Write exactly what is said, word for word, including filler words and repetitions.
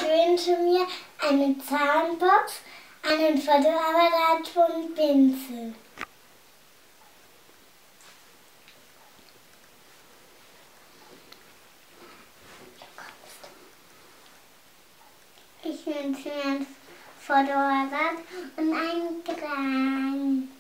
wünsche mir einen Zahnpopf, einen Fotoapparat und Pinsel. Ich wünsche mir ein Fotoapparat und einen Kran.